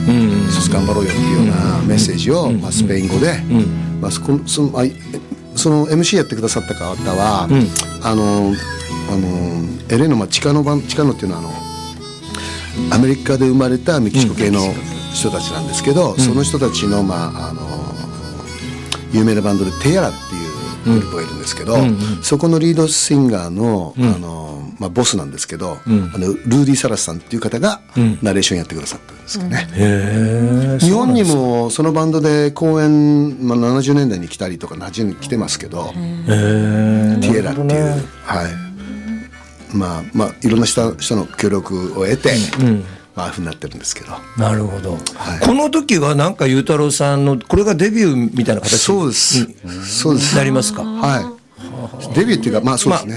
そして頑張ろうよっていうようなメッセージを、うんまあ、スペイン語で、うんまあ、そこそのあその エムシー やってくださった方は、うん、あのあの エルエー の、まあ、地下の地下のっていうのはあのアメリカで生まれたメキシコ系の人たちなんですけど、うん、その人たちの、まあ、あの有名なバンドでテイアラっていうグループがいるんですけど、うんうん、そこのリードシンガーの、うん、あのまあ、ボスなんですけど、うん、あのルーディ・サラスさんっていう方がナレーションやってくださったんですよね、うん、日本にもそのバンドで公演、まあ、ななじゅうねんだいに来たりとかはちじゅうねんに来てますけどティエラっていう、ねはいまあまあ、いろんな人, 人の協力を得て、うんうんまあ、ああいうふうになってるんですけど。 なるほど、はい、この時はなんか裕太郎さんのこれがデビューみたいな形そうですそうですなりますか。 はいデビューっていうかまあそうですね、まあ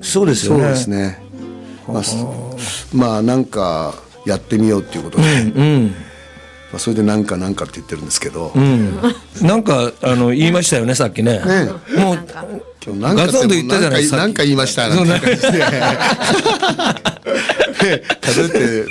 そうですよね。 そうですね。まあ、まあなんかやってみようっていうことで、うんうん、まあ、それでなんかなんかって言ってるんですけど、うん、 なんかあの言いましたよねさっきね。ね、もう今日なんかガツンと言ったじゃないですか。なんか言いましたなんて感じで数えて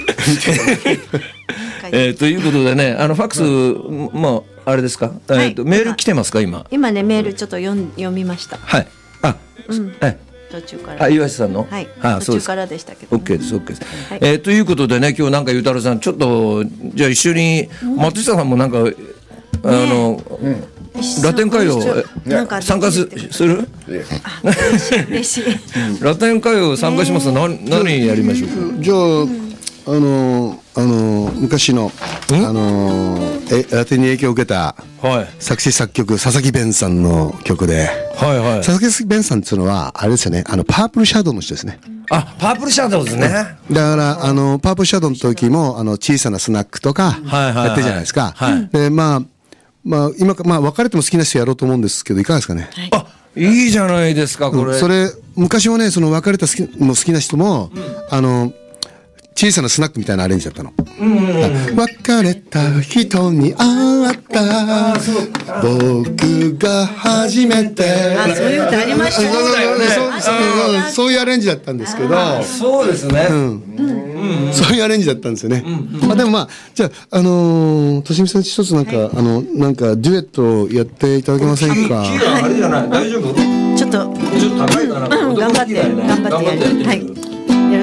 えー、ということでね、あのファックス、うん、まああれですか、はい、えー、とメール来てますか今。 今ねメールちょっと読ん読みました。 はい。あ、うん、はい。 途中から。 あ、岩瀬さんの。 はい。あ、途中からでしたけど、ね。 オッケーです、オッケーです。はい、えー、ということでね、今日なんかゆうたろうさん、ちょっとじゃあ一緒に、うん、松下さんもなんか、ね、あの、うん、ラテン歌謡参加する？ 嬉しい。 ラテン歌謡参加します。何何やりましょうか。 じゃああのあの昔のあのえラテンに影響を受けた作詞作曲佐々木弁さんの曲で、はいはい、佐々木弁さんっていうのはあれですよね、あのパープルシャドウの人ですね。 あ、パープルシャドウですね。だからあのパープルシャドウの時もあの小さなスナックとかやってるじゃないですか。はいはい、でまあまあ今まあ別れても好きな人やろうと思うんですけどいかがですかね。はい、 あ、いいじゃないですかこれ。 うん、それ昔はねその別れた好きの好きな人も、うん、あの小さなスナックみたいなアレンジだったの。別れた人に会った僕が初めて。 あ、そういう歌ありましたね。そういうアレンジだったんですけど。 そうですね。うん。 そういうアレンジだったんですよね。まあでもまあじゃああのとしみさん一つなんかあのなんかデュエットをやっていただけませんか。 キーがあれじゃない。大丈夫？ ちょっとちょっと高いかな。 頑張って頑張ってやる。はい。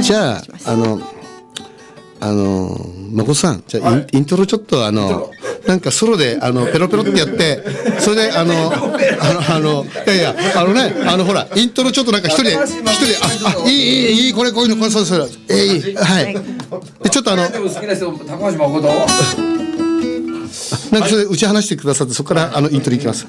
じゃああの。あの誠さん、じゃあ、はい、イン、イントロちょっとあのなんかソロであのペロペロってやって、それであのあのあのいやいやあのねあのほらイントロちょっとなんか一人で一人でああいいいいいいこれこういうのこれそうそうえー、いいはい。でちょっとあの好きな人高橋誠。 なんかそれで打ち話してくださってそこからあのイントロいきます。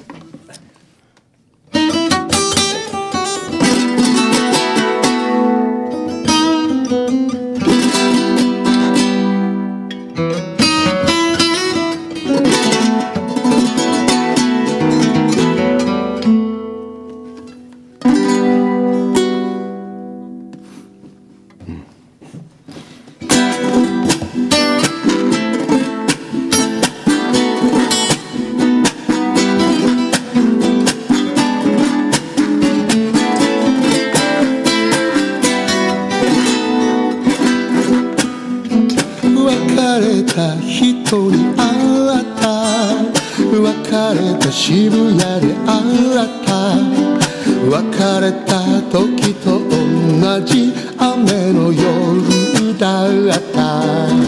渋谷で会った別れた時と同じ雨の夜だった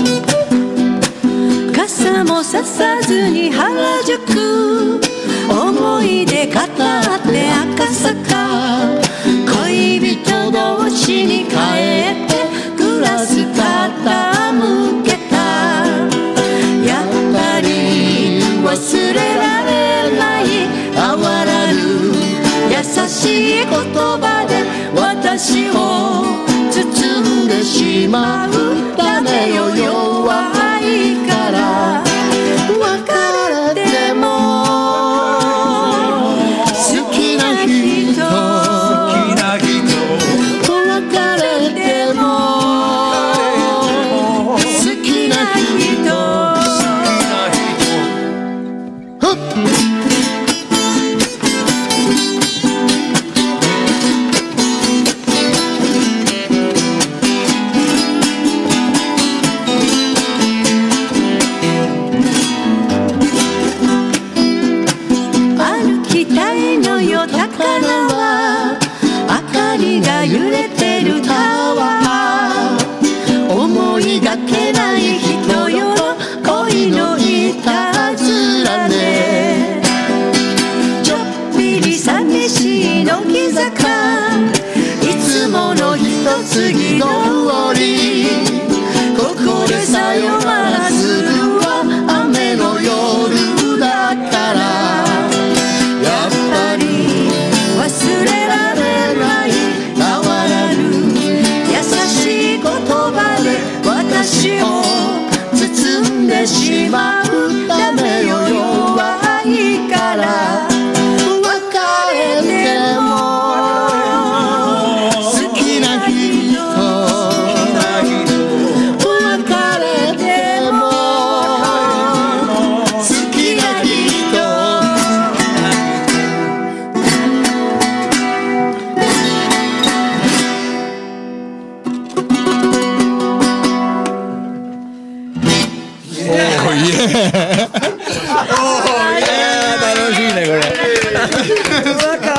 傘もささずに原宿思い出語って赤坂恋人同士に帰ってグラス傾けたやっぱり忘れられ優しい言葉で私を包んでしまうダメよ弱いから別れても好きな人好きな人別れても好きな人はっ揺れてるタワー思いがけない人よ恋のいたずらねちょっぴり寂しい乃木坂いつもの一筋通りここでさよならするわ雨の夜だからやっぱり忘れられない私を包んでしまうダメよ弱いから別れても好き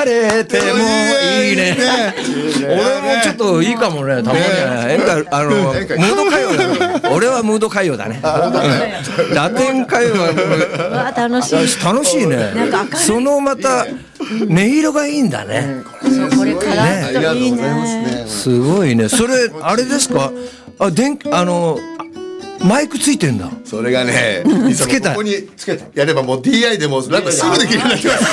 晴れてもいいね。俺もちょっといいかもね、たまには演歌、あのムード歌謡だ。俺はムード歌謡だね。ラテン歌謡は楽しい。 楽しいね。そのまた音色がいいんだね。 これカラッといいね。 すごいね。それあれですか？あ、電あのマイクついてんだ。 それがね、 つけた。 ここにつけた。やればもう ディーアイ でもなんかすぐできるようになってます。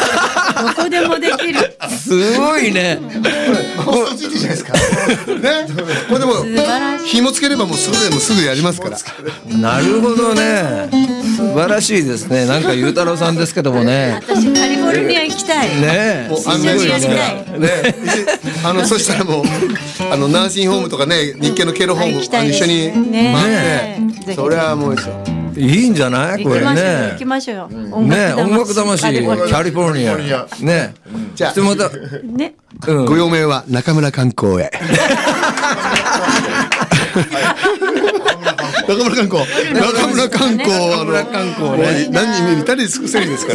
どこでもできる。 すごいね。 これついてるじゃないですか。ね。これでも紐つければもうそれでもすぐやりますから。 なるほどね。素晴らしいですね。なんかゆうたろうさんですけどもね。 私カリフォルニア行きたい。 ね。 もう案内しますから。ね。あのそしたらもうあのナーシングホームとかね、日系のケロホーム一緒に回って。それはもうですよ。 いいんじゃないこれね。 行きましょうよ。 ね、音楽魂キャリフォルニア。ね。 じゃあまたね。 ご用命は中村観光へ。中村観光。中村観光中村観光ね。 何人目に誰に尽くせるんですから。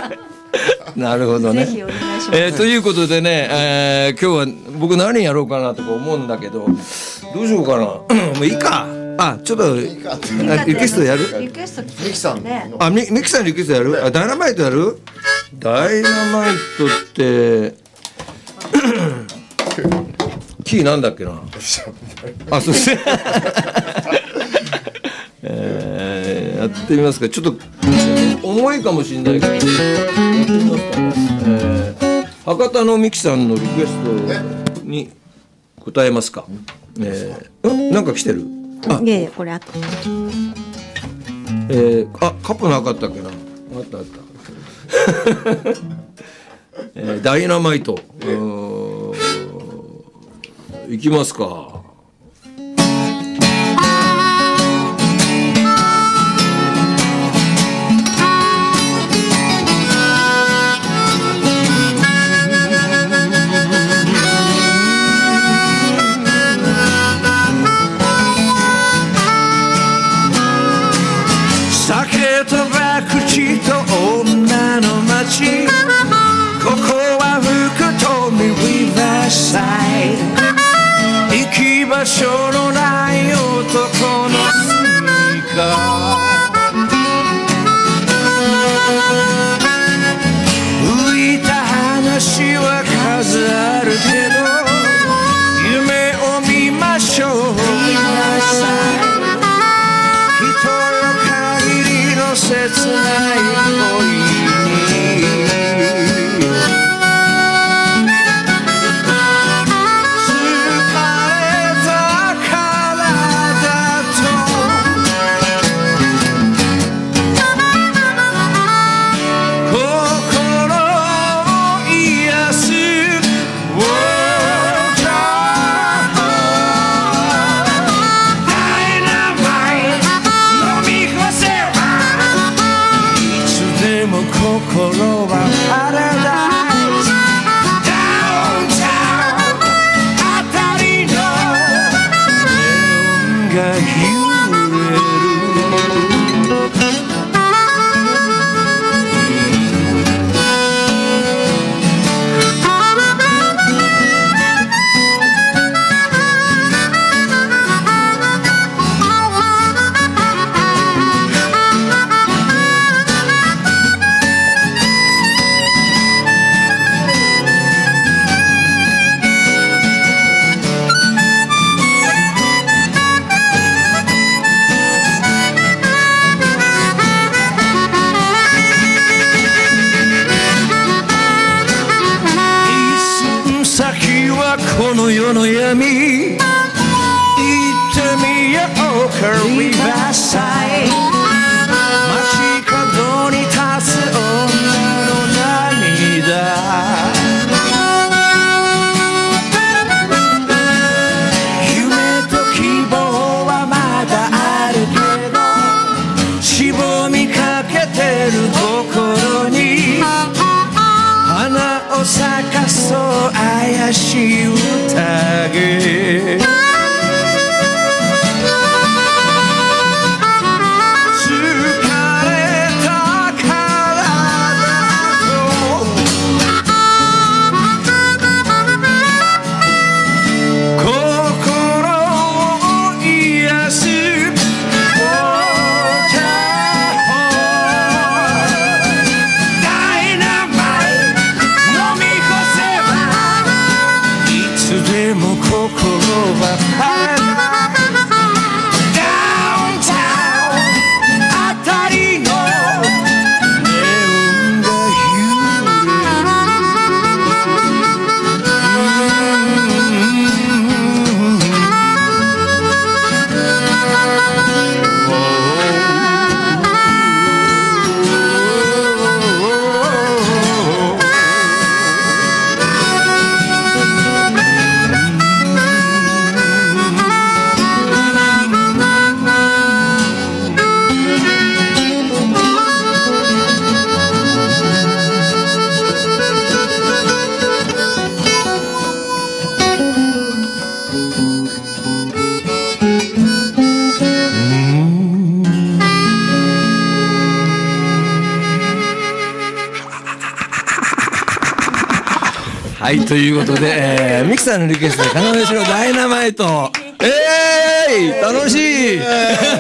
なるほどね。えー、ということでね、えー、今日は僕何やろうかなとか思うんだけど、どうしようかな。もういいか。あ、ちょっとリクエストやる？ リクエストミキさんね。 あ、ミミキさんリクエストやる？あ、ダイナマイトやる？ダイナマイトってキーなんだっけな。あ、そうですね。えー、やってみますか。ちょっと重いかもしれないけどやってみますかね。えー、博多のミキさんのリクエストに答えますか。えー、んなんか来てる？あ、 いやいやこれあと。 えー、あ、カップなかったっけな。あったあった。えー、ダイナマイト。いきますか。酒とば口と女の街、ここは福富リバーサイド、行き場所のない男の住みか。浮いた話は数あるけど、夢を見ましょう。人よ限りの切ない恋に心はパラダイス、ダウンタウンあたりのネオンが揺れる。この世の闇行ってみようかリバーサイド、街角に立つ女の涙、夢と希望はまだあるけど、しぼみかけてる心に花を咲かそう怪しい宴、疲れた体とはいということで、えー、ミキさんのリクエストで金吉のダイナマイトえーい楽しいい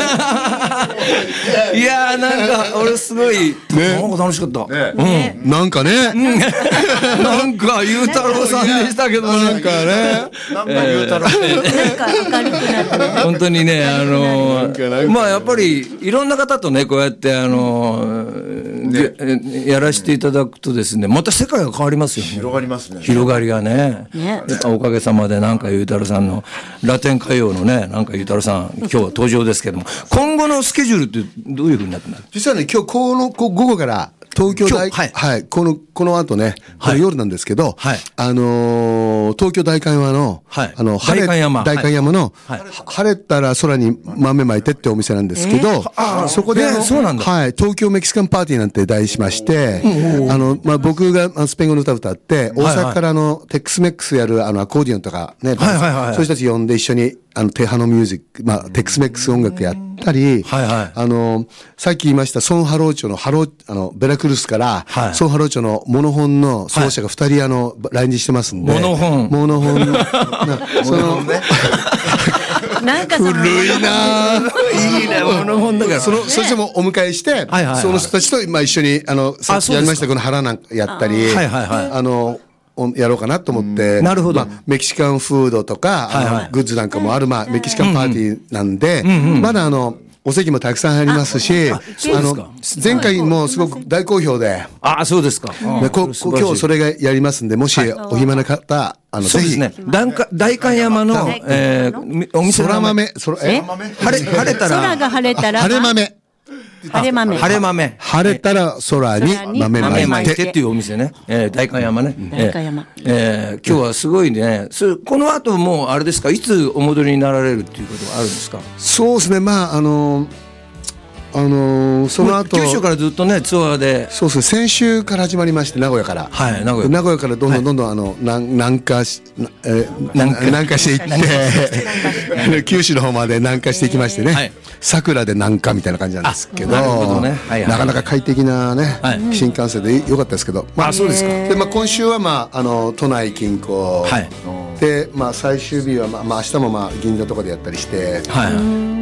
やーなんか俺すごい、ね、なんか楽しかった、ね、 うん、なんかね、 なんかゆうたろうさんでしたけどなんかねなんかゆうたろうなんか明るくなってね本当にねあのー、まあやっぱりいろんな方とねこうやってあのーね、やらせていただくとですねまた世界が変わりますよね広がりますね広がりがねねおかげさまでなんかゆうたろうさんのラテン歌謡のねなんかゆうたろうさん今日は登場ですけども今後のスケジュールってどういうふうになってますか。 実はね今日この午後から東京大、はい、はい、この、この後ね、これ夜なんですけど、はい、あのー、東京代官山の、はい、あの、晴れ、代官山、代官山の、はい、晴れたら空に豆まいてってお店なんですけど、えー、そこで、そうなんだ。はい、東京メキシカンパーティーなんて題しまして、うん、あの、まあ、僕がスペイン語の歌を歌って、大阪からのテックスメックスやるあのアコーディオンとかね、はいはいはい、そういう人たち呼んで一緒に、あの、テハのミュージック、まあ、テックスメックス音楽やったり、はいはい、あの、さっき言いましたソンハロー町のハロー、あの、ベラクルスから、はい、ソンハロー町のモノホンの奏者が二人、あの、来日してますんで。 モノホン。 モノホン。その、ね、 なんかその古いなぁ。 いいね、モノホンだから。 その、それでもお迎えして、はいはいはい、その人たちと、まあ一緒に、あの、さっきやりましたこの腹なんかやったり、はいはいはい、あの、やろうかなと思って、 なるほど、 まあ、メキシカンフードとか、はいはい、あのグッズなんかもある、まあ、メキシカンパーティーなんで、うんうん、まだあの、お席もたくさんありますし、あ, あの、前回もすごく大好評で。 ああ、そうですか。 でこ今日それがやりますんで、もしお暇な方、あの、 そうですね。代官山の、えー、お店の空豆、 空、え晴れ、晴れたら。 空が晴れたら。 晴れ豆。 晴れ豆。 晴れ豆。 晴れたら空に豆まいて。 っていうお店ね。えー、代官山ね。 代官山。 えー、今日はすごいね。この後もうあれですか、いつお戻りになられるっていうことがあるんですか。 そうですね。まあ、あの、あのー、その後九州からずっとねツアーでそうですね先週から始まりまして名古屋からはい名古屋名古屋からどんどんどんどん、はい、あの南南下し、えー、南下していって九州の方まで南下していきましてね、はい、桜で南下みたいな感じなんですけど、なるほどね、はいはい、なかなか快適なね、はい、新幹線で良かったですけど、まあ、 あそうですか。 で、まあ、今週は、まあ、あの都内近郊、はいでまあ、最終日は、まあまあ、明日も、まあ、銀座とかでやったりして、はい、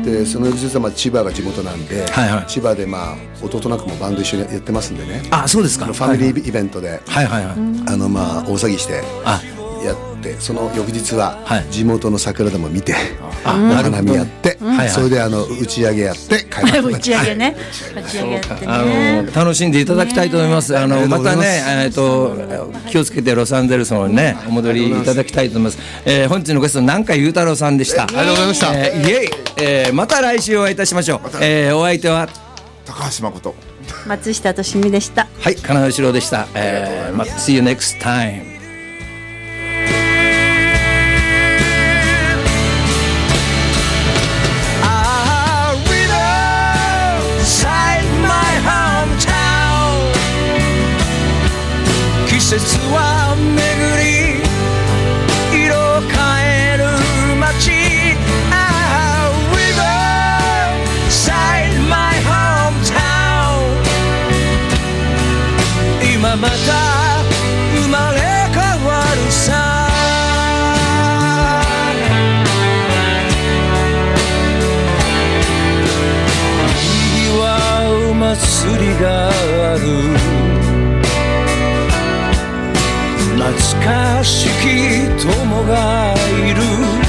でその翌日は、まあ、千葉が地元なんで、はいはい、千葉で、まあ、弟なくもバンド一緒にやってますんでね。 あそうですか。 ファミリーイベントで、はいはいはい、あのまあ、大騒ぎしてやってその翌日は地元の桜でも見て、はい、お花見やって、うん、それであの打ち上げやって帰って打ち上げね打ち上げやってね、 あの楽しんでいただきたいと思います。あのまたね、えー、と気をつけてロサンゼルスのねお戻りいただきたいと思います。えー、本日のゲスト南海裕太郎さんでした。 ありがとうございました。 えー、イエイ、えー、また来週お会いいたしましょう。えー、お相手は高橋誠松下俊美でした。 はい、金吉郎でした。えー、See you next time.季節は巡り色を変える街 Ah, river side my hometown 今また生まれ変わるさにぎわう祭りがある懐かしき友がいる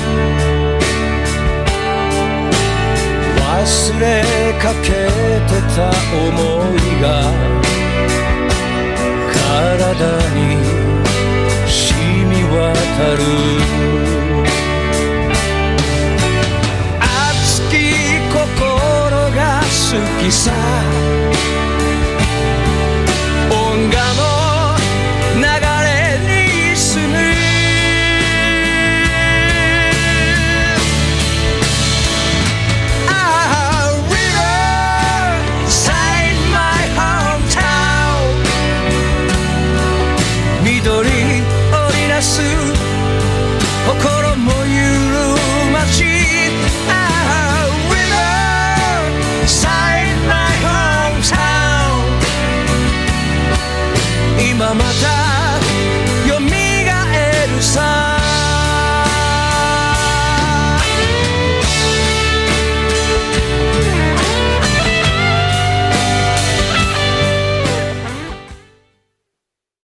忘れかけてた想いが体に染み渡る熱き心が好きさ